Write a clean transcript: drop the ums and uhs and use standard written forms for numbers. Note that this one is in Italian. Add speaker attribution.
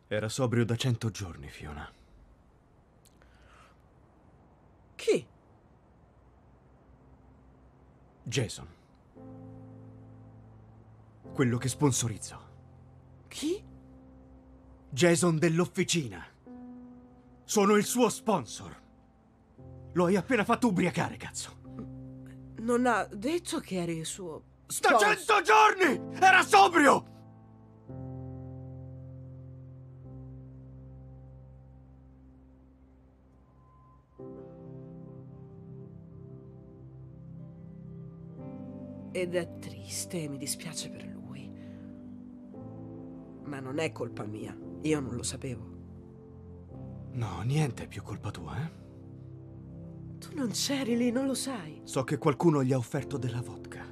Speaker 1: Era sobrio da 100 giorni, Fiona.
Speaker 2: Chi?
Speaker 1: Jason. Quello che sponsorizzo.
Speaker 2: Chi?
Speaker 1: Jason dell'officina. Sono il suo sponsor. Lo hai appena fatto ubriacare, cazzo.
Speaker 2: Non ha detto che eri il suo...
Speaker 1: Sta 100 giorni! Era sobrio!
Speaker 2: Ed è triste e mi dispiace per lui. Ma non è colpa mia. Io non lo sapevo.
Speaker 1: No, niente è più colpa tua, eh?
Speaker 2: Tu non c'eri lì, non lo sai.
Speaker 1: So che qualcuno gli ha offerto della vodka.